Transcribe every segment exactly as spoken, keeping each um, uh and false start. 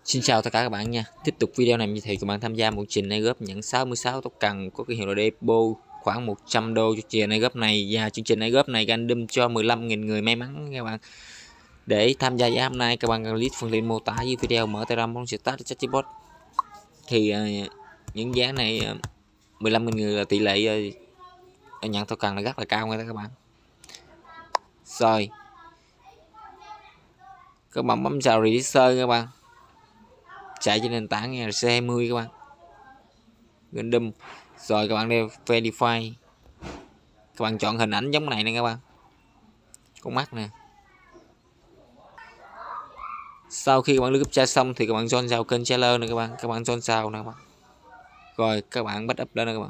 Xin chào tất cả các bạn nha. Tiếp tục video này thì các bạn tham gia một trình airdrop nhận sáu mươi sáu token có cái hiệu là Depo khoảng một trăm đô cho trình airdrop này, và chương trình airdrop này random cho mười lăm nghìn người may mắn các bạn. Để tham gia giá hôm nay các bạn cần click phần link mô tả dưới video, mở Telegram bóng start chatbot. Thì uh, những giá này uh, mười lăm nghìn người là tỷ lệ uh, nhận token là rất là cao nha các bạn. Rồi các bạn bấm vào register các bạn, chạy trên nền tảng R C hai mươi các bạn, random. Rồi các bạn đeo verify, các bạn chọn hình ảnh giống này nè các bạn, con mắt nè. Sau khi các bạn lướt tra xong thì các bạn join vào kênh Trailer nè các bạn, các bạn join vào nè các bạn. Rồi các bạn bắt up lên nè các bạn.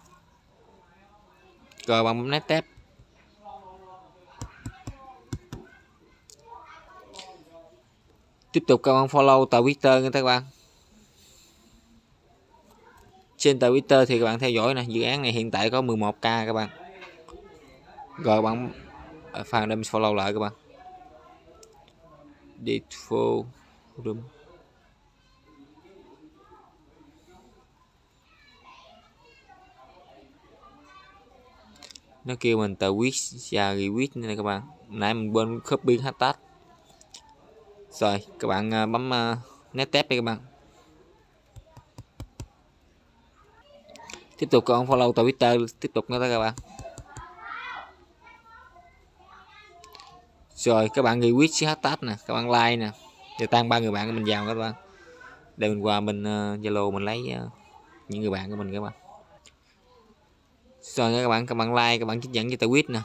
Rồi bạn bấm next step. Tiếp tục các bạn follow tờ Twitter nha các bạn. Trên tờ Twitter thì các bạn theo dõi nè, dự án này hiện tại có mười một k các bạn. Rồi bạn fan đâm follow lại các bạn. Default room. Nó kêu mình tờ wish và retweet này các bạn. Nãy mình quên copy hashtag. Rồi các bạn bấm uh, next step đi các bạn. Tiếp tục các bạn follow tờ Twitter tiếp tục nữa các bạn. Rồi các bạn retweet hashtag nè, các bạn like nè, để tăng ba người bạn của mình vào các bạn. Để mình qua mình Zalo uh, mình lấy uh, những người bạn của mình các bạn. Rồi các bạn các bạn like, các bạn trích dẫn cho tờ tweet nè.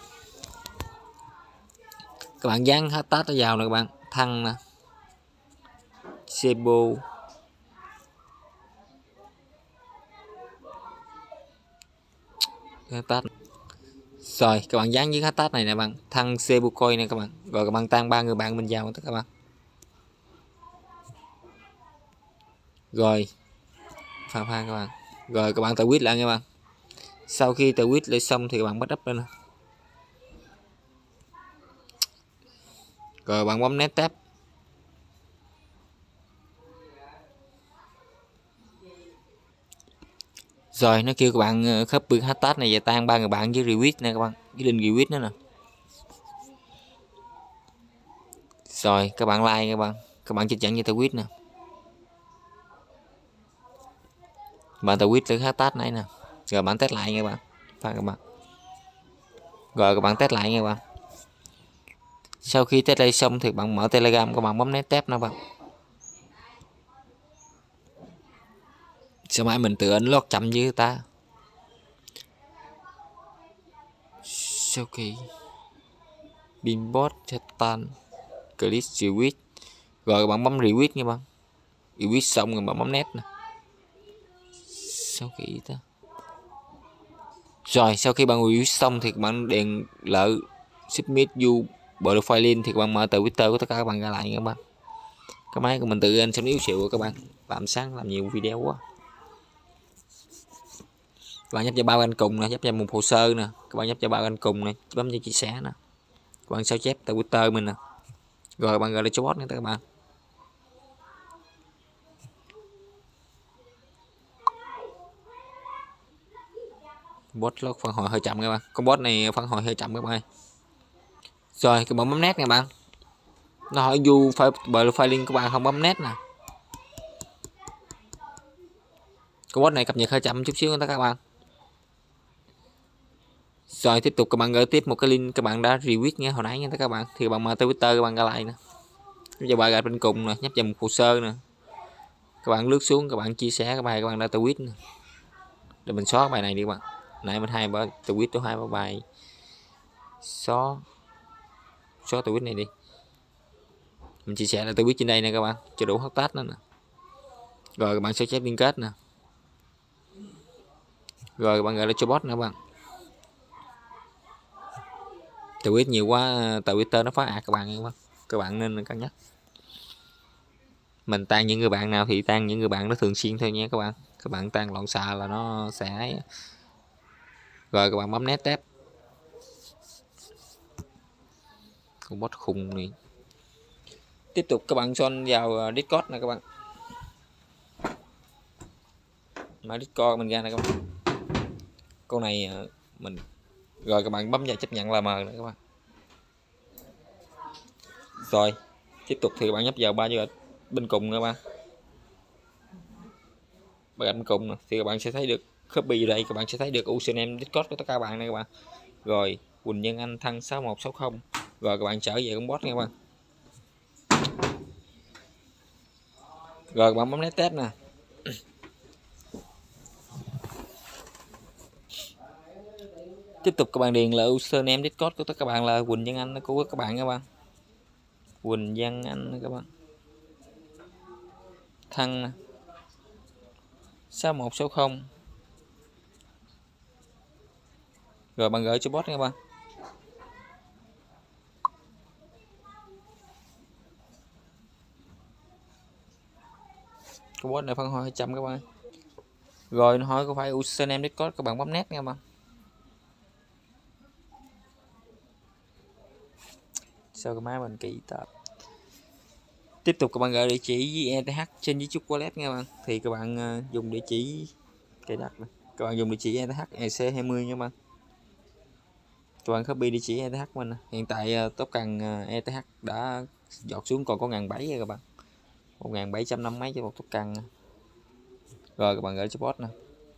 Các bạn dán hashtag nó vào nè các bạn, thăng nè, Sebo, hashtag. Rồi các bạn dán với hashtag này nè bạn, thăng Sebo coin nè các bạn. Rồi các bạn tăng ba người bạn mình vào tất các bạn. Rồi pha pha các bạn. Rồi các bạn tờ tweet lại các bạn. Sau khi tờ tweet lại xong thì các bạn bắt up lên nè. Rồi bạn bấm next step. Rồi nó kêu các bạn copy hashtag này và tan ba người bạn với retweet nè các bạn, với link retweet nữa nè. Rồi các bạn like các bạn, các bạn chỉ dẫn cho tweet nè. Bạn tweet từ hashtag này nè. Rồi bạn test lại nha các bạn. Pha các bạn. Rồi các bạn test lại nha các bạn. Sau khi test lại xong thì bạn mở Telegram, các bạn bấm next step nè bạn. Sao mai mình tự unlock chậm với ta. Sau khi Binbot Chetan click retweet. Rồi các bạn bấm retweet nha bạn. Retweet xong rồi bạn bấm next nè. Sau khi ta. Rồi sau khi bạn retweet xong thì các bạn điền lỡ submit you profile link thì các bạn mở từ Twitter của tất cả các bạn ra lại nha các bạn. Cái máy của mình tự lên xong yếu xịu các bạn. Làm sáng làm nhiều video quá. Các bạn nhấp vào bao anh cùng nè, nhấp vào một hồ sơ nè, các bạn nhấp vào bao anh cùng nè, bấm vào chia sẻ nè, các bạn sao chép từ Twitter mình nè, rồi bạn gọi là cho bot nữa các bạn. Bot log phản hồi hơi chậm các bạn, con bot này phản hồi hơi chậm các bạn. Rồi các bạn bấm nét nha bạn, nó hỏi du phải bởi file link các bạn không bấm nét nè, con bot này cập nhật hơi chậm chút xíu đó các bạn. Rồi tiếp tục các bạn gửi tiếp một cái link các bạn đã retweet nghe hồi nãy nha các bạn, thì các bạn mở tới Twitter các bạn ra lại nè, giờ bài gạch bên cùng nè, nhấp vào một hồ sơ nè, các bạn lướt xuống các bạn chia sẻ cái bài các bạn đã tweet nè, để mình xóa bài này đi các bạn. Nãy mình hai bài tweet tôi hai bài xóa xóa tweet này đi, mình chia sẻ là tweet trên đây nè các bạn, cho đủ hashtag nữa nè. Rồi các bạn sẽ chép liên kết nè, rồi các bạn gọi là cho bot nữa các bạn. Tweet nhiều quá tờ Twitter nó phá ạt các bạn các bạn, các bạn nên cân nhắc. Mình tan những người bạn nào thì tan những người bạn nó thường xuyên thôi nha các bạn. Các bạn tan loạn xạ là nó sẽ. Rồi các bạn bấm next step. Con bot khùng này. Tiếp tục các bạn join vào Discord nè các bạn. Mã Discord mình ra nè các bạn. Con này mình rồi các bạn bấm vào chấp nhận là mời nữa các bạn. Rồi tiếp tục thì các bạn nhấp vào ba chữ bên cùng các bạn. Bên cùng nè, thì các bạn sẽ thấy được copy đây, các bạn sẽ thấy được username Discord của tất cả các bạn này các bạn. Rồi Quỳnh Nhân Anh Thăng sáu một sáu không. Rồi các bạn trở về con bot nha các bạn. Rồi các bạn bấm next test nè. Tiếp tục các bạn điền là username Discord của tất cả các bạn là Quỳnh Nhân Anh của các bạn các bạn. Quỳnh Văn Anh các bạn. Thăng sáu một sáu không. Rồi bạn gửi cho bot nha các bạn. Cái bot này phân hồi hai trăm các bạn. Rồi nó hỏi có phải username Discord, các bạn bấm nét nha các bạn. Sao cái máy mình kỹ tập. Tiếp tục các bạn gửi địa chỉ với e tê hát trên với chút wallet nha các bạn. Thì các bạn uh, dùng địa chỉ cài đặt này. Các bạn dùng địa chỉ e tê hát e xê hai mươi nha các bạn. Các bạn copy địa chỉ e tê hát mình. Hiện tại uh, token uh, e tê hát đã giọt xuống còn có ngàn bảy rồi các bạn. một nghìn bảy trăm năm mấy cho một token. Rồi các bạn gửi cho bot nè.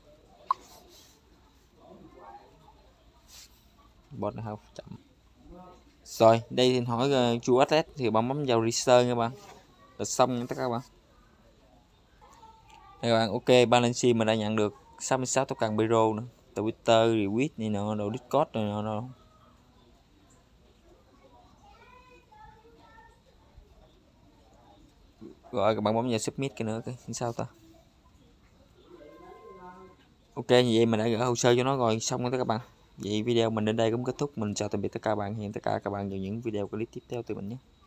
Bot này không chậm. Rồi đây thì hỏi uh, chu address thì bạn bấm vào register nha bạn. Là xong tất cả các bạn. Đây các bạn, ok balance mình đã nhận được sáu mươi sáu token Biro nữa. Twitter, retweet này nọ, đồ Discord này nọ, nọ. Rồi các bạn bấm vào submit cái nữa cái sao ta. Ok như vậy mình đã gửi hồ sơ cho nó rồi, xong rồi tất cả các bạn. Vậy video mình đến đây cũng kết thúc. Mình chào tạm biệt tất cả các bạn. Hẹn tất cả các bạn vào những video clip tiếp theo từ mình nhé.